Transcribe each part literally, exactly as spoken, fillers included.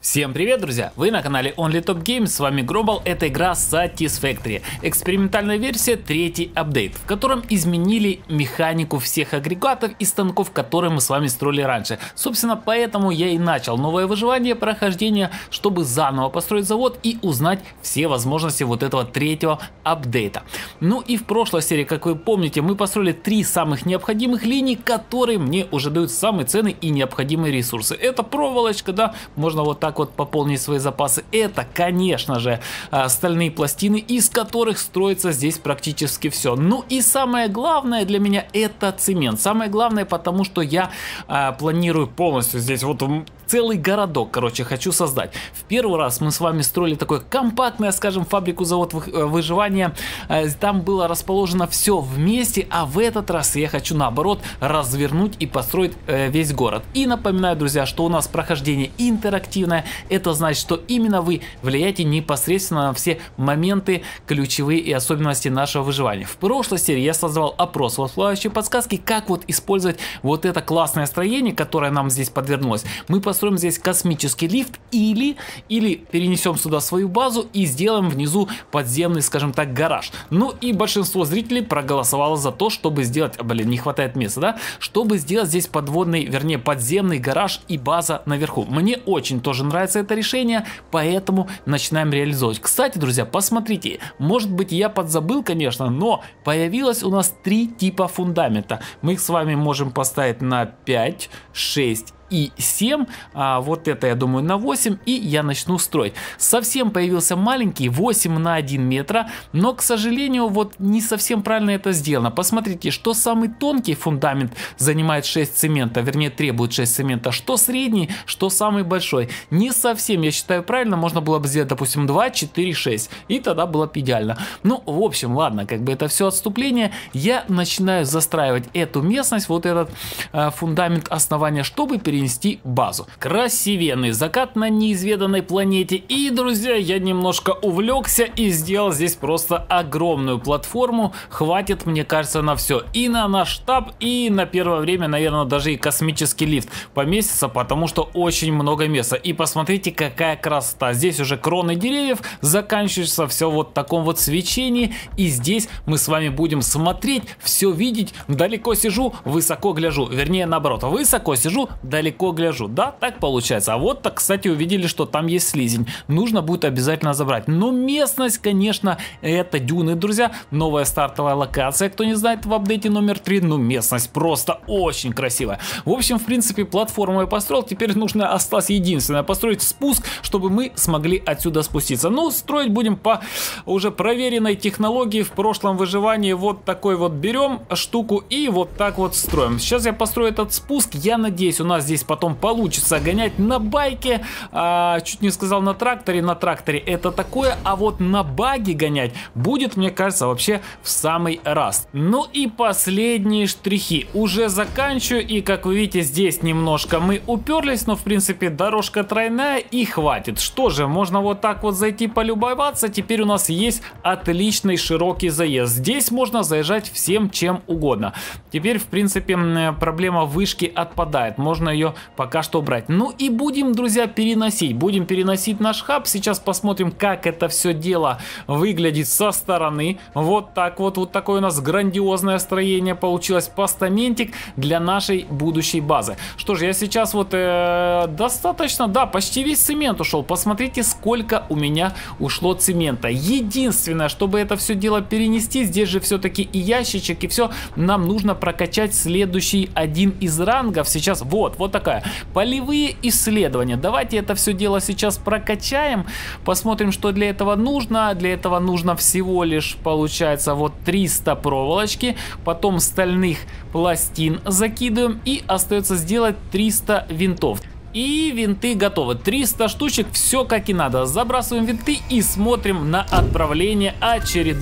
Всем привет, друзья! Вы на канале OnlyTopGames, с вами Гробал, это игра Satisfactory, экспериментальная версия, третий апдейт, в котором изменили механику всех агрегатов и станков, которые мы с вами строили раньше. Собственно, поэтому я и начал новое выживание, прохождение, чтобы заново построить завод и узнать все возможности вот этого третьего апдейта. Ну и в прошлой серии, как вы помните, мы построили три самых необходимых линии, которые мне уже дают самые ценные и необходимые ресурсы. Это проволочка, да, можно вот так вот пополнить свои запасы. Это, конечно же, стальные пластины, из которых строится здесь практически все. Ну и самое главное для меня — это цемент. Самое главное, потому что я а, планирую полностью здесь вот целый городок, короче, хочу создать. В первый раз мы с вами строили такое компактное, скажем, фабрику-завод выживания. Там было расположено все вместе, а в этот раз я хочу, наоборот, развернуть и построить весь город. И напоминаю, друзья, что у нас прохождение интерактивное. Это значит, что именно вы влияете непосредственно на все моменты, ключевые и особенности нашего выживания. В прошлой серии я создавал опрос в всплывающей подсказке, как вот использовать вот это классное строение, которое нам здесь подвернулось. Мы построим здесь космический лифт или, или перенесем сюда свою базу и сделаем внизу подземный, скажем так, гараж. Ну и большинство зрителей проголосовало за то, чтобы сделать, блин, не хватает места, да, чтобы сделать здесь подводный, вернее, подземный гараж и база наверху. Мне очень тоже нравится это решение, поэтому начинаем реализовывать. Кстати, друзья, посмотрите, может быть, я подзабыл, конечно, но появилось у нас три типа фундамента. Мы их с вами можем поставить на пять, шесть и семь, а вот это, я думаю, на восемь, и я начну строить. Совсем появился маленький, восемь на один метра, но, к сожалению, вот не совсем правильно это сделано. Посмотрите, что самый тонкий фундамент занимает шесть цемента, вернее, требует шесть цемента, что средний, что самый большой. Не совсем, я считаю, правильно, можно было бы сделать, допустим, два, четыре, шесть, и тогда было бы идеально. Ну, в общем, ладно, как бы это все отступление. Я начинаю застраивать эту местность, вот этот э, фундамент основания, чтобы перенести нести базу. Красивенный закат на неизведанной планете. И, друзья, я немножко увлекся и сделал здесь просто огромную платформу. Хватит, мне кажется, на все. И на наш штаб, и на первое время, наверное, даже и космический лифт поместится, потому что очень много места. И посмотрите, какая красота. Здесь уже кроны деревьев заканчиваются, все вот в таком вот свечении. И здесь мы с вами будем смотреть, все видеть. Далеко сижу, высоко гляжу. Вернее, наоборот, высоко сижу, далеко гляжу. Да, так получается. А вот так, кстати, увидели, что там есть слизень. Нужно будет обязательно забрать. Но местность, конечно, это дюны, друзья. Новая стартовая локация, кто не знает, в апдейте номер три. Ну, местность просто очень красивая. В общем, в принципе, платформу я построил. Теперь нужно осталось единственное построить спуск, чтобы мы смогли отсюда спуститься. Ну, строить будем по уже проверенной технологии в прошлом выживании. Вот такой вот берем штуку и вот так вот строим. Сейчас я построю этот спуск. Я надеюсь, у нас здесь потом получится гонять на байке, а, чуть не сказал на тракторе, на тракторе это такое, а вот на баге гонять будет, мне кажется, вообще в самый раз. Ну и последние штрихи уже заканчиваю, и как вы видите, здесь немножко мы уперлись, но в принципе дорожка тройная и хватит. Что же, можно вот так вот зайти полюбоваться. Теперь у нас есть отличный широкий заезд. Здесь можно заезжать всем чем угодно. Теперь в принципе проблема вышки отпадает, можно ее пока что брать. Ну и будем, друзья, переносить. Будем переносить наш хаб. Сейчас посмотрим, как это все дело выглядит со стороны. Вот так вот. Вот такое у нас грандиозное строение получилось. Постаментик для нашей будущей базы. Что же, я сейчас вот э, достаточно, да, почти весь цемент ушел. Посмотрите, сколько у меня ушло цемента. Единственное, чтобы это все дело перенести, здесь же все-таки и ящичек, и все, нам нужно прокачать следующий один из рангов. Сейчас вот, вот такая. Полевые исследования. Давайте это все дело сейчас прокачаем. Посмотрим, что для этого нужно. Для этого нужно всего лишь, получается, вот триста проволочки. Потом стальных пластин закидываем. И остается сделать триста винтов. И винты готовы. триста штучек, все как и надо. Забрасываем винты и смотрим на отправление очередной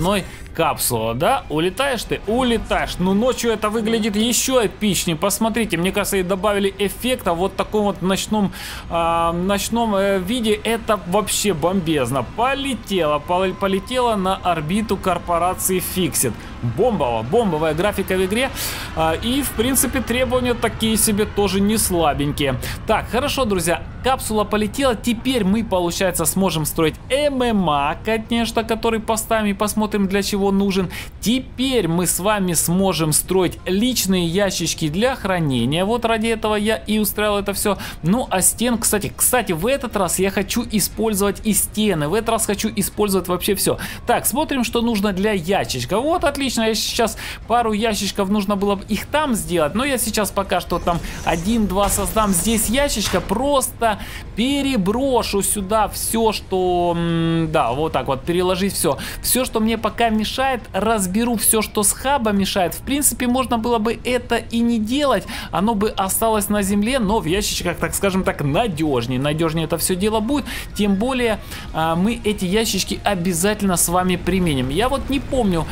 капсула, да? Улетаешь ты? Улетаешь. Ну, ночью это выглядит еще эпичнее. Посмотрите, мне кажется, и добавили эффекта вот в таком вот ночном, э, ночном э, виде. Это вообще бомбезно. Полетела, пол, полетела на орбиту корпорации Fixit. Бомбово, бомбовая графика в игре. Э, и, в принципе, требования такие себе тоже не слабенькие. Так, хорошо, друзья. Капсула полетела. Теперь мы, получается, сможем строить ММА, конечно, который поставим и посмотрим, для чего нужен. Теперь мы с вами сможем строить личные ящички для хранения. Вот ради этого я и устраивал это все. Ну, а стен, кстати, кстати, в этот раз я хочу использовать и стены. В этот раз хочу использовать вообще все. Так, смотрим, что нужно для ящичка. Вот, отлично. Я сейчас пару ящичков нужно было бы их там сделать. Но я сейчас пока что там один-два создам здесь ящичка. Просто переброшу сюда все, что... Да, вот так вот, переложить все. Все, что мне пока мешает, разберу все, что с хаба мешает. В принципе, можно было бы это и не делать. Оно бы осталось на земле, но в ящичках, так скажем так, надежнее. Надежнее это все дело будет. Тем более, мы эти ящички обязательно с вами применим. Я вот не помню,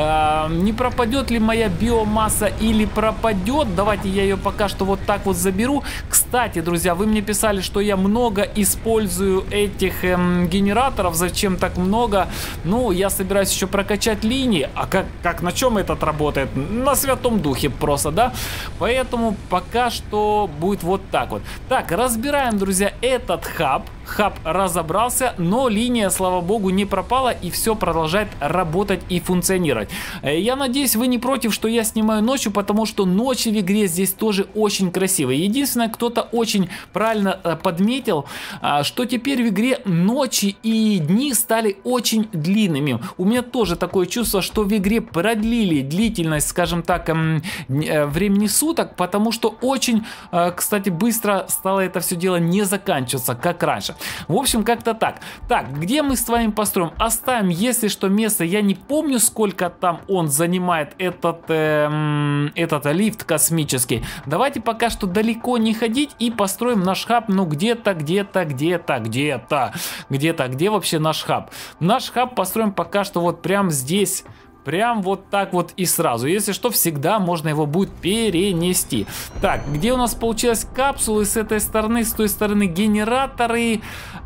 не пропадет ли моя биомасса или пропадет. Давайте я ее пока что вот так вот заберу. Кстати, друзья, вы мне писали, что я много использую этих эм, генераторов. Зачем так много? Ну, я собираюсь еще прокачать линии. А как, как на чем этот работает? На Святом Духе просто, да? Поэтому пока что будет вот так вот. Так, разбираем, друзья, этот хаб. Хаб разобрался, но линия, слава богу, не пропала и все продолжает работать и функционировать. Я надеюсь, вы не против, что я снимаю ночью, потому что ночи в игре здесь тоже очень красивые. Единственное, кто-то очень правильно подметил, что теперь в игре ночи и дни стали очень длинными. У меня тоже такое чувство, что в игре продлили длительность, скажем так, времени суток, потому что очень, кстати, быстро стало это все дело не заканчиваться, как раньше. В общем, как-то так. Так, где мы с вами построим? Оставим, если что, место. Я не помню, сколько там он занимает, этот, э, этот лифт космический. Давайте пока что далеко не ходить и построим наш хаб, ну, где-то, где-то, где-то, где-то, где-то, где вообще наш хаб? Наш хаб построим пока что вот прям здесь. Прям вот так вот и сразу. Если что, всегда можно его будет перенести. Так, где у нас получилась капсулы с этой стороны, с той стороны генераторы?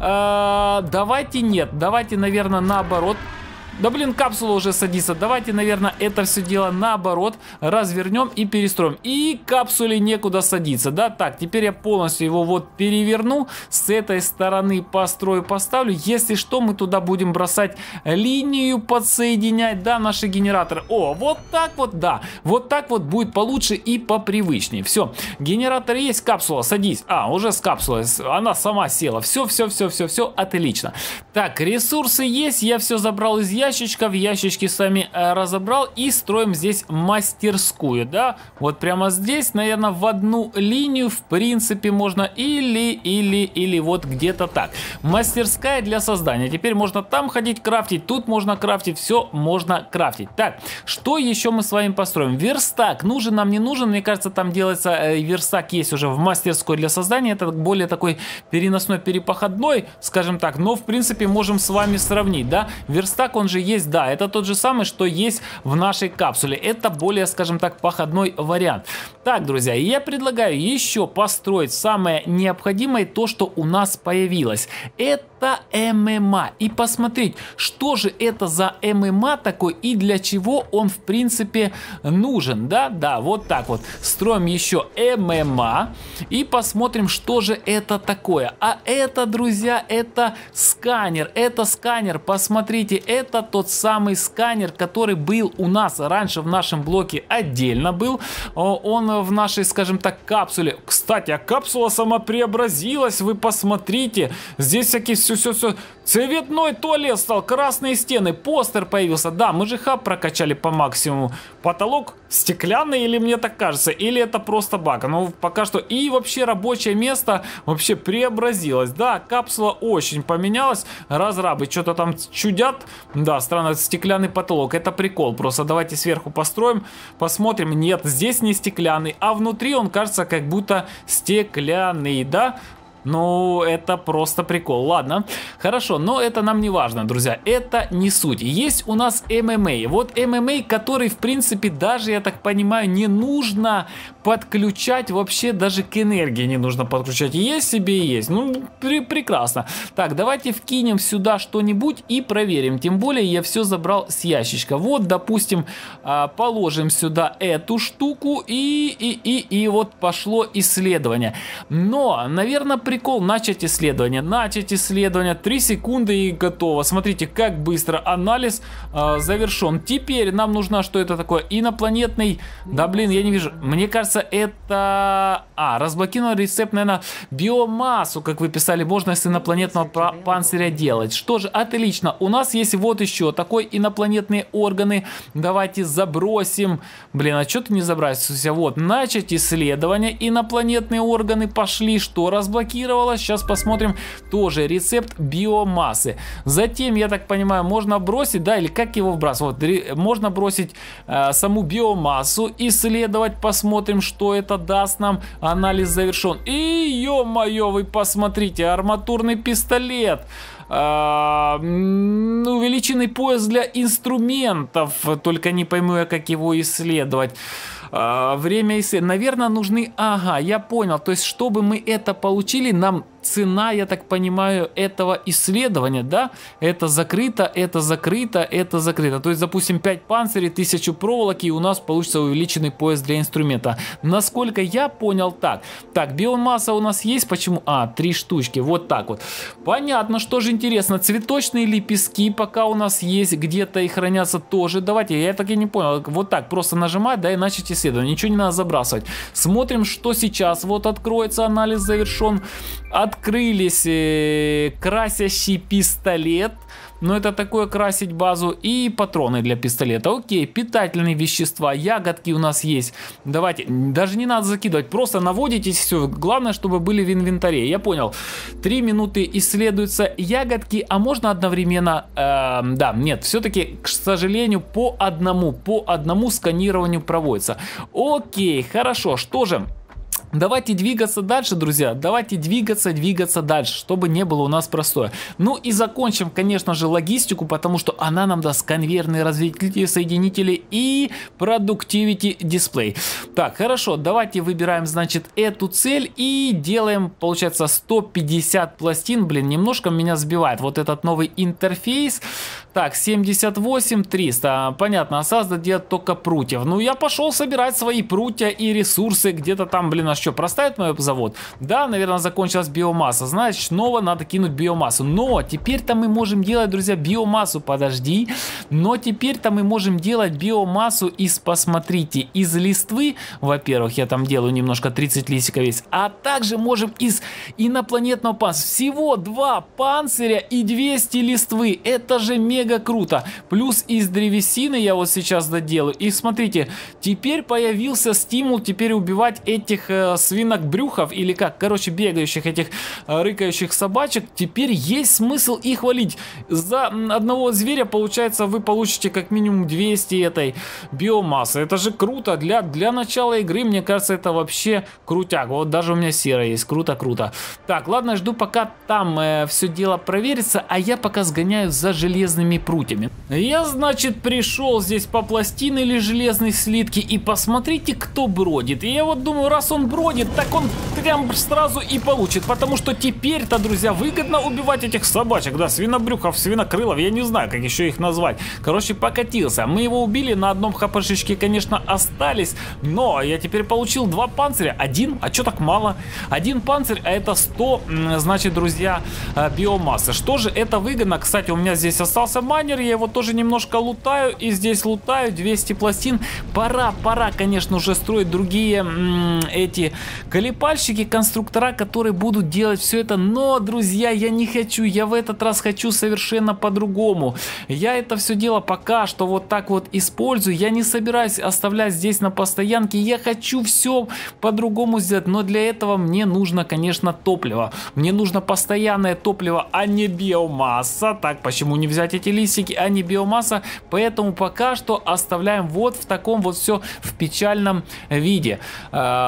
Э-э- давайте нет, давайте, наверное, наоборот. Да блин, капсула уже садится. Давайте, наверное, это все дело наоборот развернем и перестроим. И капсуле некуда садиться, да? Так, теперь я полностью его вот переверну. С этой стороны построю, поставлю. Если что, мы туда будем бросать линию, подсоединять, да, наши генераторы. О, вот так вот, да. Вот так вот будет получше и попривычнее. Все, генератор есть, капсула, садись. А, уже с капсулой, она сама села. Все, все, все, все, все, отлично. Так, ресурсы есть, я все забрал из ящика. Ящичков, ящички сами э, разобрал и строим здесь мастерскую, да, вот прямо здесь, наверное, в одну линию, в принципе, можно или, или, или вот где-то так. Мастерская для создания. Теперь можно там ходить крафтить, тут можно крафтить, все можно крафтить. Так, что еще мы с вами построим? Верстак. Нужен нам, не нужен? Мне кажется, там делается э, верстак есть уже в мастерской для создания. Это более такой переносной, перепроходной, скажем так, но в принципе можем с вами сравнить, да. Верстак, он же есть, да, это тот же самый, что есть в нашей капсуле. Это более, скажем так, походной вариант. Так, друзья, я предлагаю еще построить самое необходимое, то, что у нас появилось. Это ММА. И посмотреть, что же это за ММА такой и для чего он, в принципе, нужен. Да, да, вот так вот. Строим еще ММА и посмотрим, что же это такое. А это, друзья, это сканер. Это сканер, посмотрите, это тот самый сканер, который был у нас раньше в нашем блоке отдельно был. Он в нашей, скажем так, капсуле. Кстати, а капсула сама преобразилась, вы посмотрите. Здесь всякие все-все-все. Цветной туалет стал, красные стены, постер появился. Да, мы же хаб прокачали по максимуму. Потолок стеклянный, или мне так кажется, или это просто баг. Ну, пока что. И вообще рабочее место вообще преобразилось. Да, капсула очень поменялась. Разрабы что-то там чудят. Да, странно, стеклянный потолок. Это прикол. Просто давайте сверху построим, посмотрим. Нет, здесь не стеклянный, а внутри он кажется как будто стеклянный, да? Ну, это просто прикол. Ладно, хорошо, но это нам не важно, друзья. Это не суть. Есть у нас эм эм а. Вот эм эм а, который, в принципе, даже, я так понимаю, не нужно подключать вообще, даже к энергии не нужно подключать. Есть себе и есть. Ну, пр прекрасно. Так, давайте вкинем сюда что-нибудь и проверим. Тем более, я все забрал с ящичка. Вот, допустим, положим сюда эту штуку и, и, и, и вот пошло исследование. Но, наверное, прикол начать исследование. Начать исследование. три секунды и готово. Смотрите, как быстро анализ э, завершен. Теперь нам нужно, что это такое? Инопланетный... Да, блин, я не вижу. Мне кажется, это... А, разблокирован рецепт, наверное, биомассу, как вы писали, можно с инопланетного панциря делать. Что же, отлично. У нас есть вот еще такой инопланетные органы. Давайте забросим. Блин, а что ты не забросился? Вот, начать исследование. Инопланетные органы пошли. Что разблокировалось? Сейчас посмотрим. Тоже рецепт биомассы. Затем, я так понимаю, можно бросить, да, или как его вбрасывать? Вот, можно бросить э, саму биомассу, исследовать, посмотрим, что это даст нам. Анализ завершен. И, ё-моё, вы посмотрите, арматурный пистолет. Uh, увеличенный пояс для инструментов, только не пойму я, как его исследовать. Uh, время исследования. Наверное, нужны... Ага, я понял. То есть, чтобы мы это получили, нам цена, я так понимаю, этого исследования, да? Это закрыто, это закрыто, это закрыто. То есть, допустим, пять панцирей, тысячу проволоки, и у нас получится увеличенный пояс для инструмента. Насколько я понял, так. Так, биомасса у нас есть. Почему? А, три штучки. Вот так вот. Понятно, что же интересно. Цветочные лепестки пока у нас есть, где-то и хранятся тоже. Давайте, я так и не понял. Вот так, просто нажимать, да, и начать исследование. Ничего не надо забрасывать. Смотрим, что сейчас. Вот откроется, анализ завершен. Открылись э, красящий пистолет. Но это такое, красить базу. И патроны для пистолета. Окей, питательные вещества, ягодки у нас есть. Давайте, даже не надо закидывать. Просто наводитесь, все. Главное, чтобы были в инвентаре. Я понял. Три минуты исследуются ягодки. А можно одновременно... Э, да, нет, все-таки, к сожалению, по одному. По одному сканированию проводится. Окей, хорошо. Что же... Давайте двигаться дальше, друзья. Давайте двигаться, двигаться дальше, чтобы не было у нас простоя. Ну и закончим, конечно же, логистику, потому что она нам даст конвейерные разветвители, соединители и Productivity Display. Так, хорошо, давайте выбираем, значит, эту цель и делаем, получается, сто пятьдесят пластин. Блин, немножко меня сбивает вот этот новый интерфейс. Так, семьдесят восемь, триста. Понятно, создать делать только прутьев. Ну, я пошел собирать свои прутья и ресурсы. Где-то там, блин, а что, проставит мой завод? Да, наверное, закончилась биомасса. Значит, снова надо кинуть биомассу. Но теперь-то мы можем делать, друзья, биомассу. Подожди. Но теперь-то мы можем делать биомассу из, посмотрите, из листвы. Во-первых, я там делаю немножко тридцать листиков весь. А также можем из инопланетного панциря. Всего два панциря и двести листвы. Это же мега круто. Плюс из древесины я вот сейчас доделаю. И смотрите, теперь появился стимул теперь убивать этих э, свинок брюхов, или как, короче, бегающих этих э, рыкающих собачек. Теперь есть смысл их валить. За одного зверя, получается, вы получите как минимум двести этой биомассы. Это же круто. Для, для начала игры, мне кажется, это вообще крутяк. Вот даже у меня серая есть. Круто-круто. Так, ладно, жду, пока там э, все дело проверится, а я пока сгоняю за железными прутьями. Я, значит, пришел здесь по пластины или железной слитки, и посмотрите, кто бродит. И я вот думаю, раз он бродит, так он прям сразу и получит, потому что теперь-то, друзья, выгодно убивать этих собачек, да, свинобрюхов, свинокрылов, я не знаю, как еще их назвать. Короче, покатился. Мы его убили, на одном хпшечке, конечно, остались, но я теперь получил два панциря. Один? А что так мало? Один панцирь, а это сто, значит, друзья, биомассы. Что же это выгодно? Кстати, у меня здесь остался майнер, я его тоже немножко лутаю, и здесь лутаю двести пластин. Пора, пора, конечно, уже строить другие м, эти колебальщики, конструктора, которые будут делать все это. Но, друзья, я не хочу, я в этот раз хочу совершенно по-другому. Я это все дело пока что вот так вот использую. Я не собираюсь оставлять здесь на постоянке. Я хочу все по-другому сделать, но для этого мне нужно, конечно, топливо. Мне нужно постоянное топливо, а не биомасса. Так, почему не взять эти листики, а не биомасса? Поэтому пока что оставляем вот в таком вот все в печальном виде. А, зато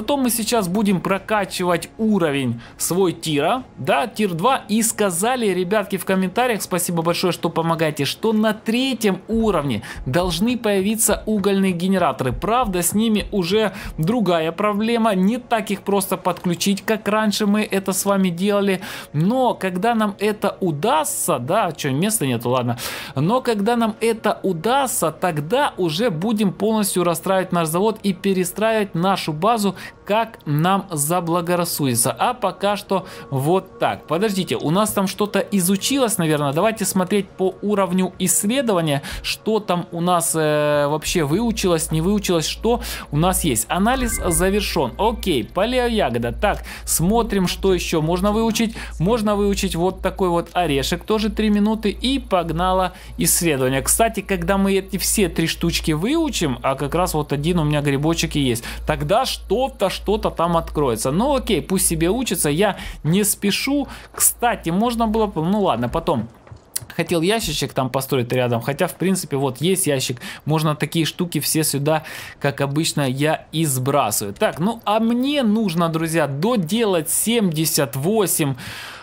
Потом мы сейчас будем прокачивать уровень свой тира, да, тир два. И сказали, ребятки, в комментариях, спасибо большое, что помогаете, что на третьем уровне должны появиться угольные генераторы. Правда, с ними уже другая проблема, не так их просто подключить, как раньше мы это с вами делали. Но когда нам это удастся, да, что, места нету, ладно. Но когда нам это удастся, тогда уже будем полностью расстраивать наш завод и перестраивать нашу базу, как нам заблагорассудится. А пока что вот так. Подождите, у нас там что-то изучилось, наверное. Давайте смотреть по уровню исследования, что там у нас э, вообще выучилось, не выучилось, что у нас есть. Анализ завершен. Окей, палеоягода. Так, смотрим, что еще можно выучить. Можно выучить вот такой вот орешек, тоже три минуты, и погнало исследование. Кстати, когда мы эти все три штучки выучим, а как раз вот один у меня грибочек и есть, тогда что-то что-то там откроется. Ну окей, пусть себе учится, я не спешу. Кстати, можно было, ну ладно, потом. Хотел ящичек там построить рядом, хотя в принципе вот есть ящик, можно такие штуки все сюда, как обычно, я и сбрасываю. Так, ну а мне нужно, друзья, доделать семьдесят восемь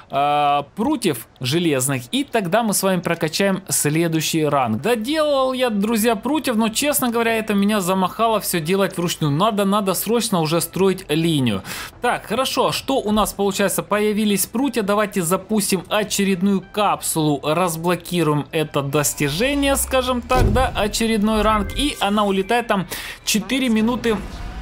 прутьев железных, и тогда мы с вами прокачаем следующий ранг. Доделал я, друзья, прутьев, но, честно говоря, это меня замахало все делать вручную. Надо, надо срочно уже строить линию. Так, хорошо, что у нас получается? Появились прутья, давайте запустим очередную капсулу, разблокируем это достижение, скажем так, да, очередной ранг, и она улетает там четыре минуты.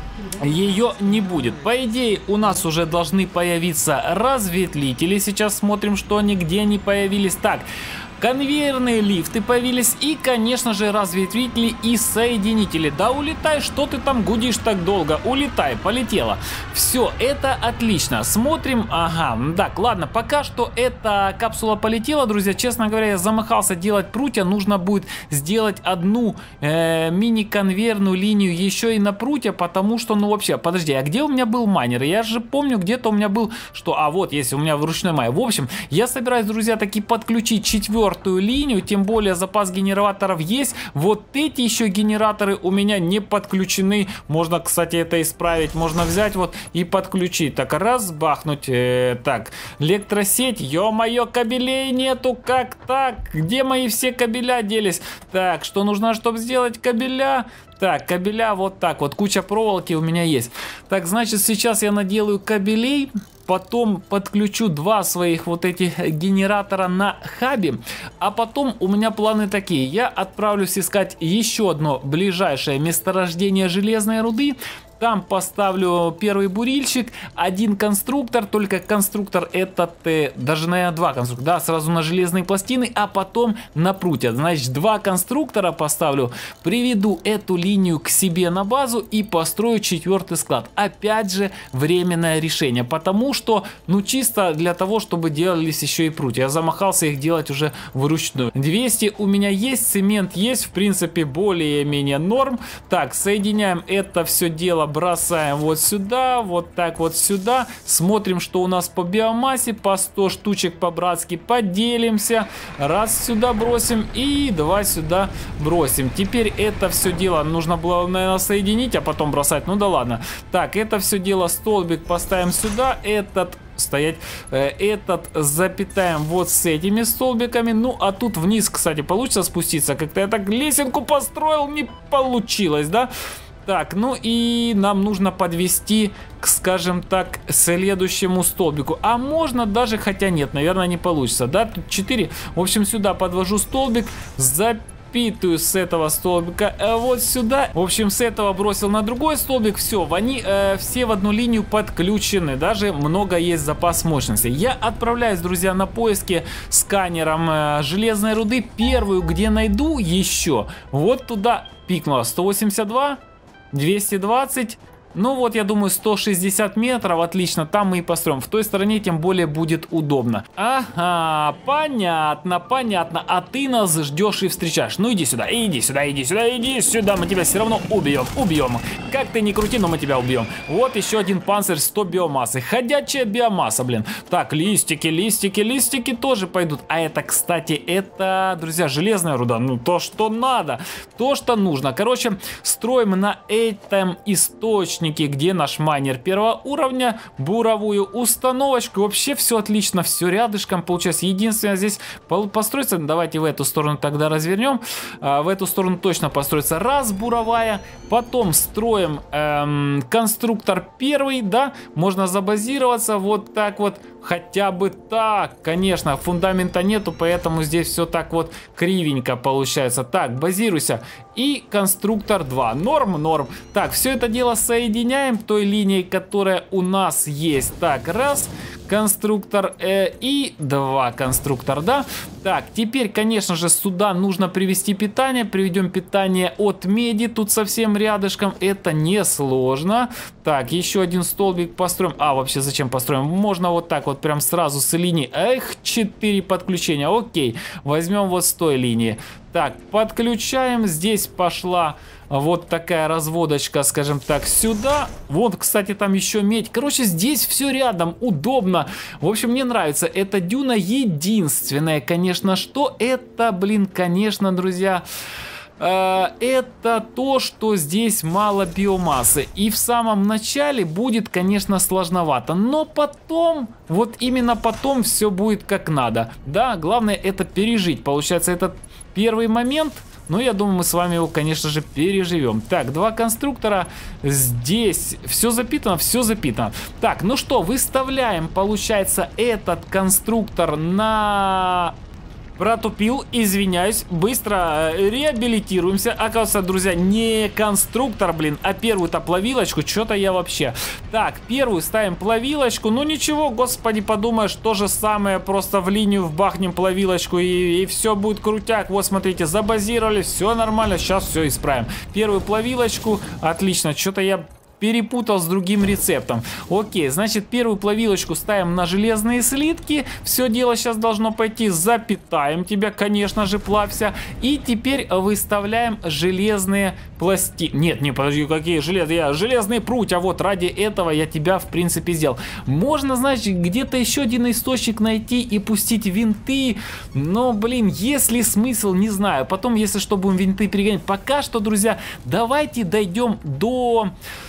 Ее не будет. По идее, у нас уже должны появиться разветвители. Сейчас смотрим, что они, где они появились. Так, конвейерные лифты появились и, конечно же, разветвители и соединители. Да улетай, что ты там гудишь так долго? Улетай, полетела. Все, это отлично. Смотрим, ага, так, ладно, пока что эта капсула полетела, друзья. Честно говоря, я замахался делать прутья. Нужно будет сделать одну э, мини-конвейерную линию еще и на прутья, потому что, ну вообще, подожди, а где у меня был майнер? Я же помню, где-то у меня был, что, а вот, если у меня вручной майнер. В общем, я собираюсь, друзья, таки подключить четвертый линию, тем более запас генераторов есть. Вот эти еще генераторы у меня не подключены. Можно, кстати, это исправить. Можно взять вот и подключить. Так, раз, бахнуть. Э, так, электросеть. Ё-моё, кабелей нету. Как так? Где мои все кабеля делись? Так, что нужно, чтобы сделать кабеля? Так, кабеля вот так вот. Куча проволоки у меня есть. Так, значит, сейчас я наделаю кабелей. Потом подключу два своих вот этих генератора на хабе. А потом у меня планы такие. Я отправлюсь искать еще одно ближайшее месторождение железной руды. Там поставлю первый бурильщик, один конструктор, только конструктор этот, э, даже, наверное, два конструктора, да, сразу на железные пластины, а потом на прутья. Значит, два конструктора поставлю, приведу эту линию к себе на базу и построю четвертый склад. Опять же, временное решение, потому что, ну, чисто для того, чтобы делались еще и прутья. Я замахался их делать уже вручную. двести у меня есть, цемент есть, в принципе, более-менее норм. Так, соединяем это все дело, бросаем вот сюда, вот так вот сюда. Смотрим, что у нас по биомассе. По сто штучек по-братски поделимся. Раз сюда бросим и два сюда бросим. Теперь это все дело нужно было, наверное, соединить, а потом бросать. Ну да ладно. Так, это все дело, столбик поставим сюда. Этот стоять, этот запитаем вот с этими столбиками. Ну а тут вниз, кстати, получится спуститься. Как-то я так лесенку построил, не получилось, да? Так, ну и нам нужно подвести, к, скажем так, следующему столбику. А можно даже, хотя нет, наверное, не получится. Да, тут четыре. В общем, сюда подвожу столбик, запитываю с этого столбика э, вот сюда. В общем, с этого бросил на другой столбик. Все, они э, все в одну линию подключены. Даже много есть запас мощности. Я отправляюсь, друзья, на поиски сканером э, железной руды. Первую, где найду еще, вот туда пикнула сто восемьдесят два. двести двадцать, ну вот, я думаю, сто шестьдесят метров, отлично, там мы и построим. В той стороне тем более будет удобно. Ага, понятно, понятно, а ты нас ждешь и встречаешь. Ну иди сюда, иди сюда, иди сюда, иди сюда, мы тебя все равно убьем, убьем. Как ты ни крути, но мы тебя убьем. Вот еще один панцирь, сто биомассы, ходячая биомасса, блин. Так, листики, листики, листики тоже пойдут. А это, кстати, это, друзья, железная руда, ну то, что надо, то, что нужно. Короче, строим на этом источнике источники, где наш майнер первого уровня, буровую установочку. Вообще все отлично, все рядышком получается. Единственное, здесь построиться, давайте в эту сторону тогда развернем. В эту сторону точно построится раз буровая. Потом строим эм, конструктор первый, да, можно забазироваться вот так вот. Хотя бы так, конечно, фундамента нету, поэтому здесь все так вот кривенько получается. Так, базируйся. И конструктор два. Норм, норм. Так, все это дело соединяем той линией, которая у нас есть. Так, раз. Конструктор э, и два конструктор, да. Так, теперь, конечно же, сюда нужно привести питание. Приведем питание от меди. Тут совсем рядышком. Это несложно. Так, еще один столбик построим. А, вообще, зачем построим? Можно вот так вот прям сразу с линии. Эх, четыре подключения. Окей, возьмем вот с той линии. Так, подключаем. Здесь пошла вот такая разводочка, скажем так, сюда. Вот, кстати, там еще медь. Короче, здесь все рядом, удобно. В общем, мне нравится эта дюна. Единственное, конечно, что это, блин, конечно, друзья, э, это то, что здесь мало биомассы. И в самом начале будет, конечно, сложновато. Но потом, вот именно потом все будет как надо. Да, главное это пережить. Получается, этот первый момент... Ну, я думаю, мы с вами его, конечно же, переживем. Так, два конструктора. Здесь все запитано, все запитано. Так, ну что, выставляем, получается, этот конструктор на... Протупил, извиняюсь, быстро реабилитируемся. Оказывается, друзья, не конструктор, блин, а первую-то плавилочку. Что-то я вообще... Так, первую ставим плавилочку. Ну ничего, господи, подумаешь, то же самое. Просто в линию вбахнем плавилочку и, и все будет крутяк. Вот, смотрите, забазировали, все нормально. Сейчас все исправим. Первую плавилочку, отлично. Что-то я... перепутал с другим рецептом. Окей, значит, первую плавилочку ставим на железные слитки. Все дело сейчас должно пойти. Запитаем тебя, конечно же, плавься. И теперь выставляем железные пластины. Нет, не, подожди, какие железные? Я железные прутья. Вот ради этого я тебя, в принципе, сделал. Можно, значит, где-то еще один источник найти и пустить винты. Но, блин, есть ли смысл, не знаю. Потом, если что, будем винты перегонять. Пока что, друзья, давайте дойдем до...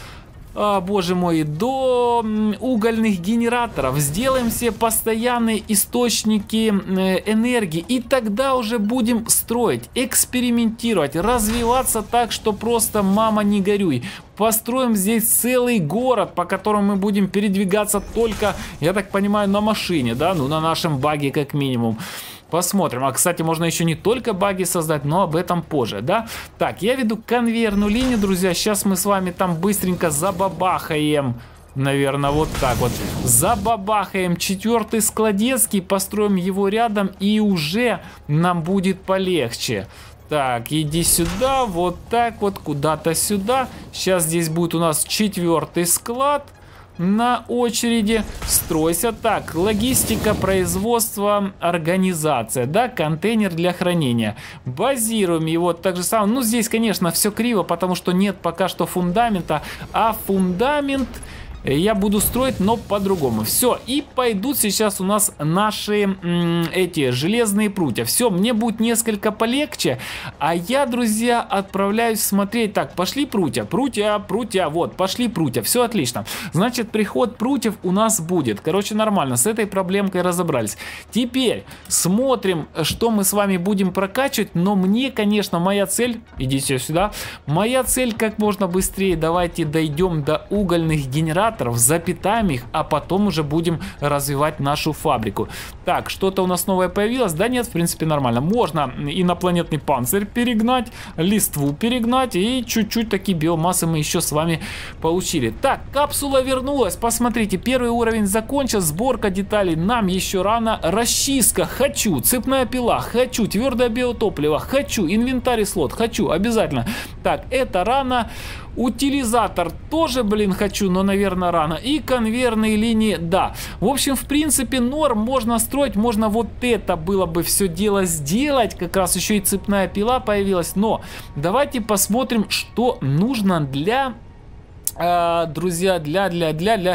А, боже мой, до угольных генераторов. Сделаем себе постоянные источники энергии. И тогда уже будем строить, экспериментировать, развиваться так, что просто мама не горюй. Построим здесь целый город, по которому мы будем передвигаться только, я так понимаю, на машине, да, ну на нашем баге как минимум. Посмотрим. А, кстати, можно еще не только баги создать, но об этом позже, да? Так, я веду конвейерную линию, друзья. Сейчас мы с вами там быстренько забабахаем. Наверное, вот так вот. Забабахаем четвертый складецкий, построим его рядом, и уже нам будет полегче. Так, иди сюда, вот так вот, куда-то сюда. Сейчас здесь будет у нас четвертый склад на очереди. Стройся. Так, логистика, производство, организация, да, контейнер для хранения. Базируем его так же самое. Ну, здесь, конечно, все криво, потому что нет пока что фундамента, а фундамент я буду строить, но по-другому. Все, и пойдут сейчас у нас наши м, эти железные прутья. Все, мне будет несколько полегче. А я, друзья, отправляюсь смотреть. Так, пошли прутья, прутья, прутья, вот, пошли прутья. Все отлично. Значит, приход прутьев у нас будет. Короче, нормально, с этой проблемкой разобрались. Теперь смотрим, что мы с вами будем прокачивать. Но мне, конечно, моя цель, идите сюда, моя цель как можно быстрее. Давайте дойдем до угольных генераторов, запитаем их, а потом уже будем развивать нашу фабрику. Так, что-то у нас новое появилось? Да нет, в принципе нормально. Можно инопланетный панцирь перегнать, листву перегнать, и чуть-чуть такие биомассы мы еще с вами получили. Так, капсула вернулась. Посмотрите, первый уровень закончен. Сборка деталей нам еще рано. Расчистка хочу. Цепная пила хочу. Твердое биотопливо хочу. Инвентарь слот хочу. Обязательно. Так, это рано. Утилизатор тоже, блин, хочу, но, наверное, рано. И конвейерные линии, да. В общем, в принципе, норм можно строить. Можно вот это было бы все дело сделать. Как раз еще и цепная пила появилась. Но давайте посмотрим, что нужно для, э, друзья, для, для, для, для...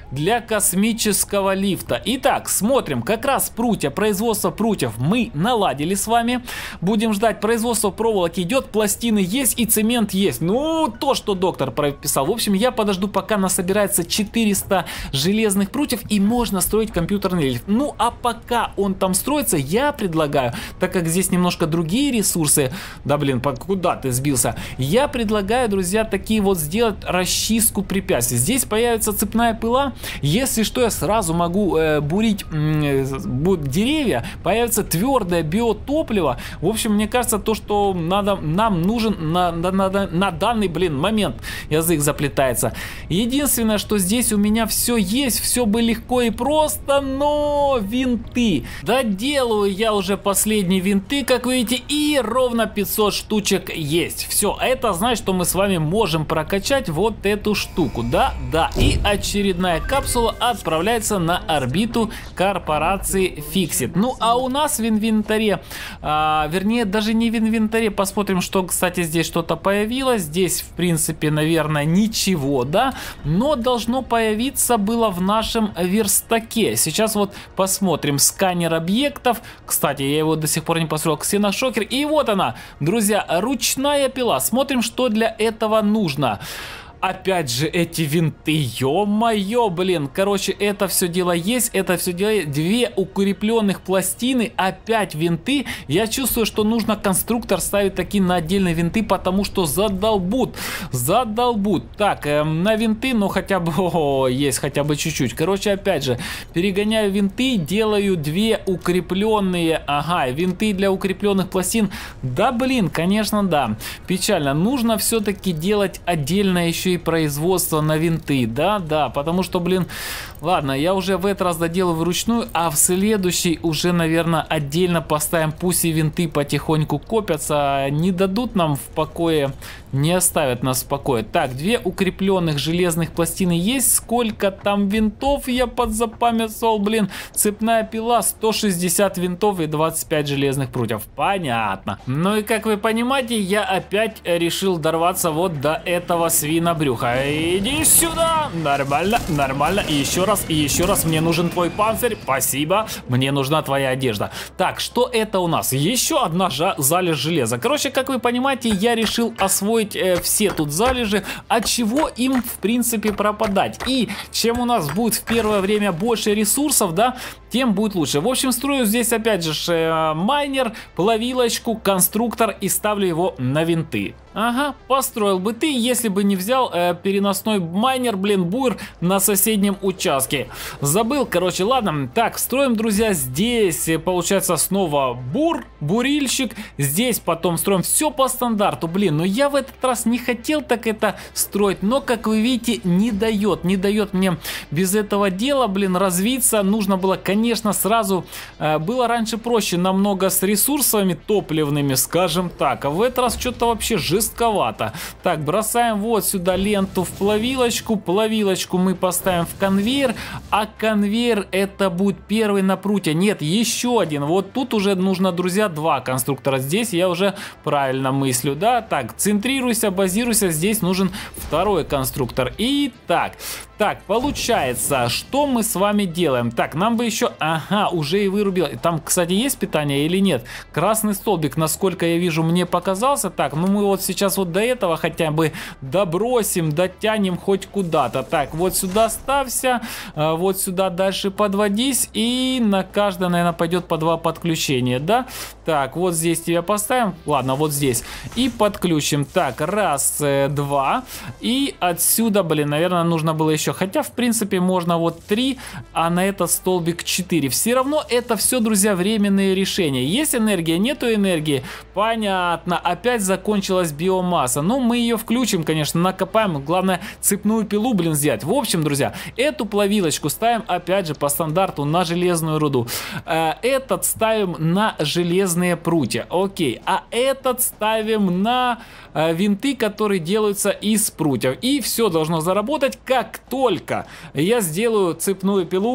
для космического лифта. Итак, смотрим, как раз прутья, производство прутьев мы наладили с вами. Будем ждать, производство проволоки идет, пластины есть и цемент есть. Ну, то, что доктор прописал. В общем, я подожду, пока насобирается четыреста железных прутьев и можно строить компьютерный лифт. Ну, а пока он там строится, я предлагаю, так как здесь немножко другие ресурсы, да блин, куда ты сбился, я предлагаю, друзья, такие вот сделать расчистку препятствий. Здесь появится цепная пила, если что, я сразу могу э, бурить э, деревья, появится твердое биотопливо. В общем, мне кажется, то, что надо, нам нужен на, на, на, на данный, блин, момент, язык заплетается. Единственное, что здесь у меня все есть, все бы легко и просто, но винты. Доделаю я уже последние винты, как видите, и ровно пятьсот штучек есть. Все, это значит, что мы с вами можем прокачать вот эту штуку. Да, да, и очередная капсула отправляется на орбиту корпорации Fixit. Ну, а у нас в инвентаре, а, вернее, даже не в инвентаре, посмотрим, что, кстати, здесь что-то появилось. Здесь, в принципе, наверное, ничего, да, но должно появиться было в нашем верстаке. Сейчас вот посмотрим сканер объектов. Кстати, я его до сих пор не построил, ксеношокер. И вот она, друзья, ручная пила. Смотрим, что для этого нужно. Опять же эти винты, ё-моё, блин, короче, это все дело есть, это все дело, две укрепленных пластины, опять винты. Я чувствую, что нужно конструктор ставить такие на отдельные винты, потому что задолбут, задолбут. Так, э, на винты, ну хотя бы, о, есть хотя бы чуть-чуть. Короче, опять же, перегоняю винты, делаю две укрепленные, ага, винты для укрепленных пластин. Да, блин, конечно, да, печально. Нужно все-таки делать отдельно еще и производство на винты, да, да, потому что, блин, ладно, я уже в этот раз доделаю вручную, а в следующий уже, наверное, отдельно поставим, пусть и винты потихоньку копятся, не дадут нам в покое, не оставят нас в покое. Так, две укрепленных железных пластины есть, сколько там винтов я подзапамятовал, блин, цепная пила, сто шестьдесят винтов и двадцать пять железных прутьев, понятно. Ну и как вы понимаете, я опять решил дорваться вот до этого свина брюха. Иди сюда. Нормально, нормально. И еще раз, и еще раз. Мне нужен твой панцирь. Спасибо. Мне нужна твоя одежда. Так, что это у нас? Еще одна залежь железа. Короче, как вы понимаете, я решил освоить э, все тут залежи. От чего им, в принципе, пропадать. И чем у нас будет в первое время больше ресурсов, да, тем будет лучше. В общем, строю здесь опять же э, майнер, плавилочку, конструктор и ставлю его на винты. Ага, построил бы ты, если бы не взял э, переносной майнер, блин, бур на соседнем участке. Забыл, короче, ладно. Так, строим, друзья, здесь, получается, снова бур, бурильщик. Здесь потом строим все по стандарту, блин. Но я в этот раз не хотел так это строить, но, как вы видите, не дает, не дает мне без этого дела, блин, развиться. Нужно было, конечно, сразу, э, было раньше проще намного с ресурсами топливными, скажем так. А в этот раз что-то вообще жестко. Так, бросаем вот сюда ленту в плавилочку. Плавилочку мы поставим в конвейер. А конвейер это будет первый на прутья. Нет, еще один. Вот тут уже нужно, друзья, два конструктора. Здесь я уже правильно мыслю, да? Так, центрируйся, базируйся. Здесь нужен второй конструктор. Итак, так, получается, что мы с вами делаем? Так, нам бы еще... Ага, уже и вырубил. Там, кстати, есть питание или нет? Красный столбик, насколько я вижу, мне показался. Так, ну мы вот сейчас вот до этого хотя бы добросим, дотянем хоть куда-то. Так, вот сюда ставься, вот сюда дальше подводись, и на каждое, наверное, пойдет по два подключения, да? Так, вот здесь тебя поставим, ладно, вот здесь, и подключим. Так, раз, два, и отсюда, блин, наверное, нужно было еще, хотя, в принципе, можно вот три, а на этот столбик четыре. Все равно это все, друзья, временные решения. Есть энергия, нету энергии, понятно, опять закончилась биомасса. Ну, мы ее включим, конечно, накопаем. Главное, цепную пилу, блин, взять. В общем, друзья, эту плавилочку ставим, опять же, по стандарту на железную руду. Этот ставим на железные прутья. Окей. А этот ставим на винты, которые делаются из прутьев. И все должно заработать. Как только я сделаю цепную пилу,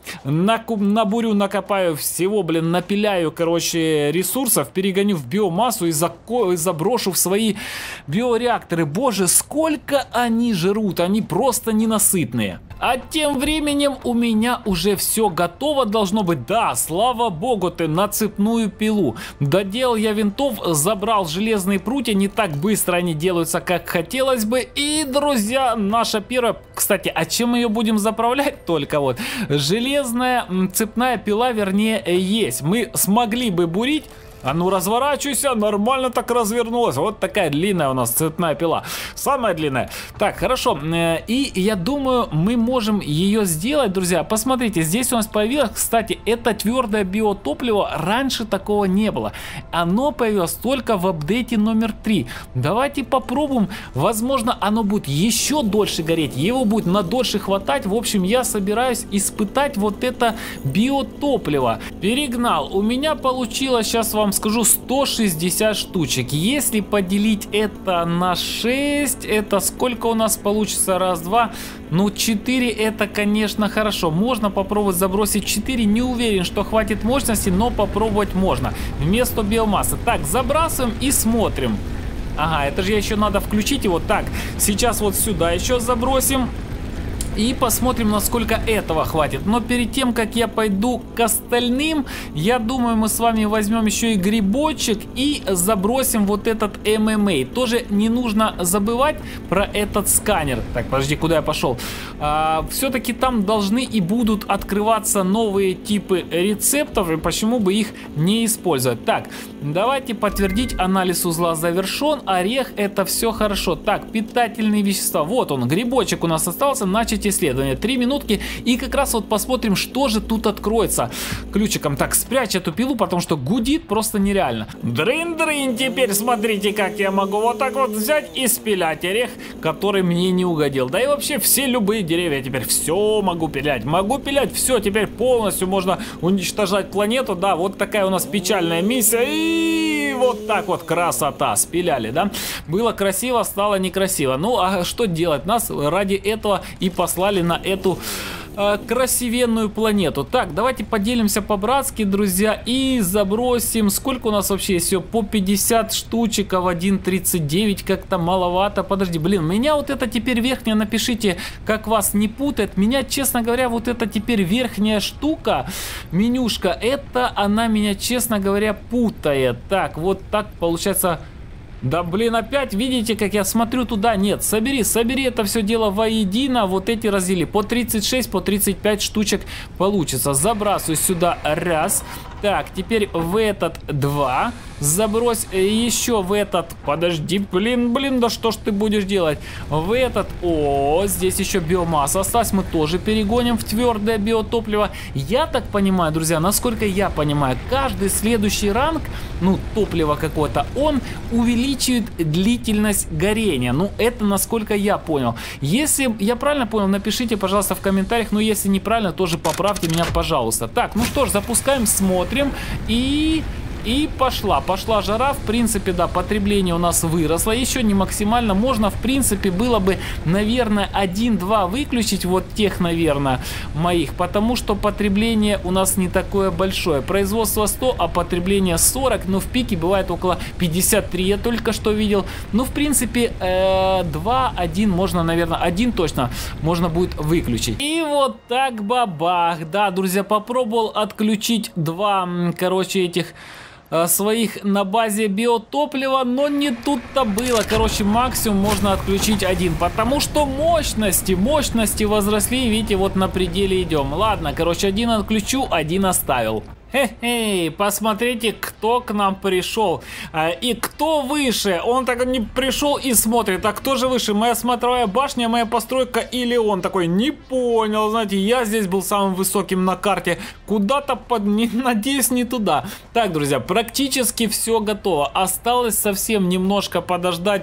накуп, набурю, накопаю всего, блин, напиляю, короче, ресурсов, перегоню в биомассу и, зако... и заброшу в свои биореакторы. Боже, сколько они жрут, они просто ненасытные. А тем временем у меня уже все готово должно быть. Да, слава богу, ты на цепную пилу. Доделал я винтов, забрал железные прутья, не так быстро они делаются, как хотелось бы. И, друзья, наша первая... Кстати, а чем мы ее будем заправлять? Только вот железная цепная пила, вернее, есть. Мы смогли бы бурить. А ну разворачивайся, нормально так развернулась. Вот такая длинная у нас цепная пила. Самая длинная. Так, хорошо. И я думаю, мы можем ее сделать, друзья. Посмотрите, здесь у нас появилось, кстати, это твердое биотопливо. Раньше такого не было. Оно появилось только в апдейте номер три. Давайте попробуем. Возможно, оно будет еще дольше гореть. Его будет на дольше хватать. В общем, я собираюсь испытать вот это биотопливо. Перегнал. У меня получилось, сейчас вам скажу, сто шестьдесят штучек. Если поделить это на шесть, это сколько у нас получится? Раз, два, ну четыре, это, конечно, хорошо. Можно попробовать забросить четыре. Не уверен, что хватит мощности, но попробовать можно. Вместо биомассы. Так, забрасываем и смотрим. Ага, это же еще надо включить его. Так, сейчас вот сюда еще забросим. И посмотрим, насколько этого хватит. Но перед тем, как я пойду к остальным, я думаю, мы с вами возьмем еще и грибочек и забросим вот этот эм эм эй. Тоже не нужно забывать про этот сканер. Так, подожди, куда я пошел? А, все-таки там должны и будут открываться новые типы рецептов, и почему бы их не использовать. Так, давайте подтвердить, анализ узла завершен. Орех, это все хорошо. Так, питательные вещества. Вот он, грибочек у нас остался. Начать исследование. Три минутки. И как раз вот посмотрим, что же тут откроется. Ключиком. Так, спрячь эту пилу, потому что гудит просто нереально. Дрын-дрын. Теперь смотрите, как я могу вот так вот взять и спилять орех, который мне не угодил. Да и вообще все любые деревья теперь все могу пилять. Могу пилять все. Теперь полностью можно уничтожать планету. Да, вот такая у нас печальная миссия. И вот так вот красота. Спиляли, да? Было красиво, стало некрасиво. Ну, а что делать? Нас ради этого и послали на эту э, красивенную планету. Так, давайте поделимся по-братски, друзья, и забросим. Сколько у нас вообще есть? Все по пятьдесят штучек, а в один тридцать девять как-то маловато. Подожди, блин, меня вот это теперь верхняя, напишите, как вас не путает. Меня, честно говоря, вот это теперь верхняя штука, менюшка, это она меня, честно говоря, путает. Так, вот так получается... Да блин, опять видите, как я смотрю туда? Нет, собери, собери это все дело воедино. Вот эти раздели по тридцать шесть, по тридцать пять штучек получится. Забрасываю сюда раз. Так, теперь в этот два. Забрось еще в этот. Подожди, блин, блин, да что ж ты будешь делать? В этот. О, здесь еще биомасса осталась. Мы тоже перегоним в твердое биотопливо. Я так понимаю, друзья, насколько я понимаю, каждый следующий ранг, ну, топлива какое-то, он увеличивает длительность горения. Ну, это насколько я понял. Если я правильно понял, напишите, пожалуйста, в комментариях. Но если неправильно, тоже поправьте меня, пожалуйста. Так, ну что ж, запускаем, смотрим. И... И пошла, пошла жара, в принципе, да, потребление у нас выросло, еще не максимально, можно, в принципе, было бы, наверное, один-два выключить, вот тех, наверное, моих, потому что потребление у нас не такое большое, производство сто, а потребление сорок, но в пике бывает около пятьдесят три, я только что видел, ну, в принципе, два, один можно, наверное, один точно можно будет выключить. И вот так, бабах, да, друзья, попробовал отключить два, короче, этих... своих на базе биотоплива, но не тут-то было. Короче, максимум можно отключить один, потому что мощности, мощности возросли, видите, вот на пределе идем. Ладно, короче, один отключу, один оставил. Хе-хей, посмотрите, кто к нам пришел. А, и кто выше. Он так не пришел и смотрит. А кто же выше? Моя смотровая башня, моя постройка или он? Такой, не понял. Знаете, я здесь был самым высоким на карте. Куда-то под... Не, надеюсь, не туда. Так, друзья, практически все готово. Осталось совсем немножко подождать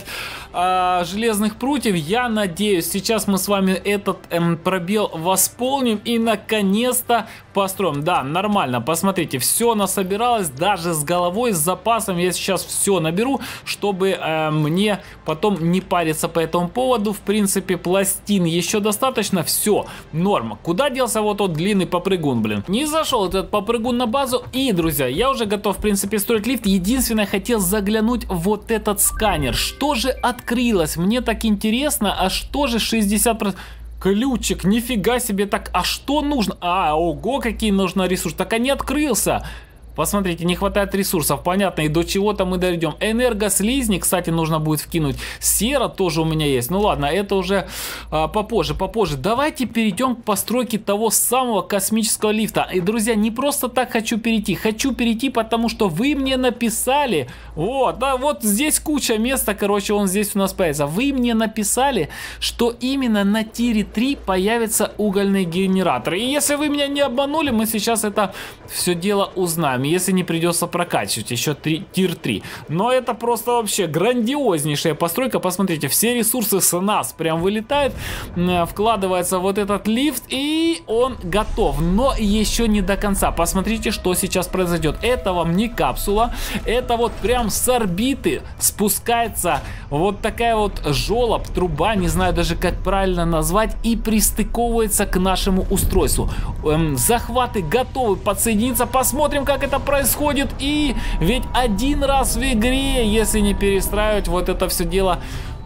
а, железных прутьев. Я надеюсь, сейчас мы с вами этот эм, пробел восполним и наконец-то построим. Да, нормально. Посмотрите. посмотрите, все насобиралось, даже с головой, с запасом. Я сейчас все наберу, чтобы э, мне потом не париться по этому поводу. В принципе, пластин еще достаточно, все, норма. Куда делся вот тот длинный попрыгун, блин? Не зашел этот попрыгун на базу. И, друзья, я уже готов, в принципе, строить лифт. Единственное, хотел заглянуть в вот этот сканер. Что же открылось? Мне так интересно, а что же шестьдесят процентов... Ключик, нифига себе, так, а что нужно? А, ого, какие нужны ресурсы, так, а не открылся. Посмотрите, не хватает ресурсов, понятно, и до чего-то мы дойдем. Энергослизни, кстати, нужно будет вкинуть. Сера тоже у меня есть. Ну ладно, это уже а, попозже, попозже. Давайте перейдем к постройке того самого космического лифта. И, друзья, не просто так хочу перейти. Хочу перейти, потому что вы мне написали. Вот, да, вот здесь куча места, короче, он здесь у нас появится. Вы мне написали, что именно на тире три появятся угольные генераторы. И если вы меня не обманули, мы сейчас это все дело узнаем. Если не придется прокачивать еще тир три. Но это просто вообще грандиознейшая постройка. Посмотрите, все ресурсы с нас прям вылетают. Вкладывается вот этот лифт, и он готов. Но еще не до конца. Посмотрите, что сейчас произойдет. Это вам не капсула. Это вот прям с орбиты спускается вот такая вот жолоб, труба, не знаю даже как правильно назвать, и пристыковывается к нашему устройству. Эм, захваты готовы подсоединиться. Посмотрим, как это происходит. И ведь один раз в игре, если не перестраивать вот это все дело,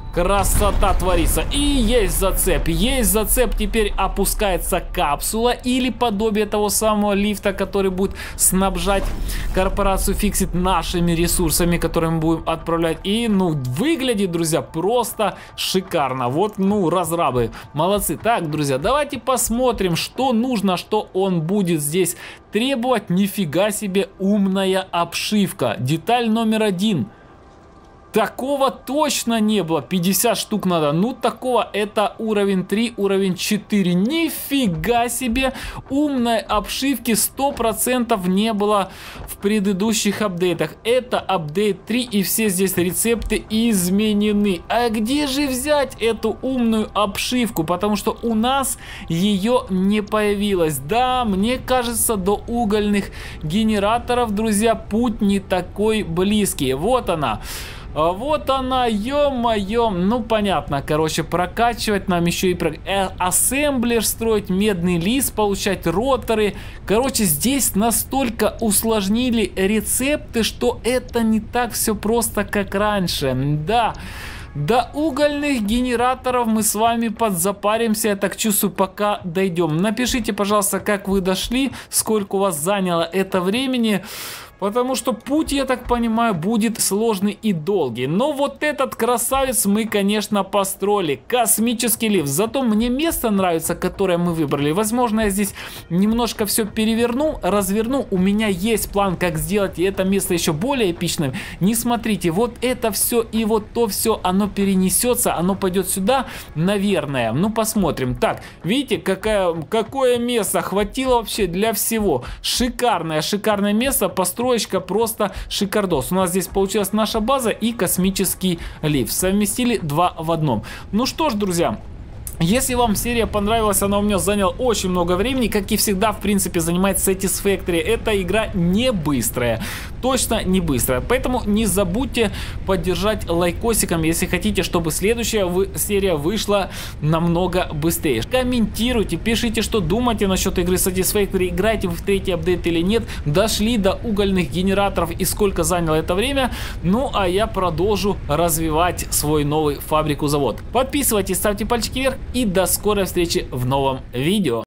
красота творится. И есть зацеп, есть зацеп. Теперь опускается капсула или подобие того самого лифта, который будет снабжать корпорацию Fixit нашими ресурсами, которые мы будем отправлять. И, ну, выглядит, друзья, просто шикарно. Вот, ну, разрабы, молодцы. Так, друзья, давайте посмотрим, что нужно, что он будет здесь требовать. Нифига себе, умная обшивка. Деталь номер один. Такого точно не было. пятьдесят штук надо. Ну, такого, это уровень три, уровень четыре. Нифига себе. Умной обшивки сто процентов не было в предыдущих апдейтах. Это апдейт три, и все здесь рецепты изменены. А где же взять эту умную обшивку? Потому что у нас ее не появилось. Да, мне кажется, до угольных генераторов, друзья, путь не такой близкий. Вот она. А вот она, ё-моё, ну понятно, короче, прокачивать нам еще и про... э, ассемблер строить, медный лист получать, роторы. Короче, здесь настолько усложнили рецепты, что это не так все просто, как раньше. Да. До угольных генераторов мы с вами подзапаримся, я так чувствую, пока дойдем. Напишите, пожалуйста, как вы дошли, сколько у вас заняло это времени. Потому что путь, я так понимаю, будет сложный и долгий. Но вот этот красавец мы, конечно, построили. Космический лифт. Зато мне место нравится, которое мы выбрали. Возможно, я здесь немножко все переверну, разверну. У меня есть план, как сделать это место еще более эпичным. Не смотрите, вот это все и вот то все, оно перенесется, оно пойдет сюда, наверное. Ну, посмотрим. Так, видите, какая, какое место хватило вообще для всего. Шикарное, шикарное место. Построить просто шикардос. У нас здесь получилась наша база и космический лифт. Совместили два в одном. Ну что ж, друзья, если вам серия понравилась, она у меня заняла очень много времени, как и всегда, в принципе, занимает Satisfactory. Эта игра не быстрая, точно не быстрая, поэтому не забудьте поддержать лайкосиком, если хотите, чтобы следующая вы серия вышла намного быстрее. Комментируйте, пишите, что думаете насчет игры Satisfactory, играете вы в третий апдейт или нет, дошли до угольных генераторов и сколько заняло это время. Ну, а я продолжу развивать свой новый фабрику-завод. Подписывайтесь, ставьте пальчики вверх. И до скорой встречи в новом видео.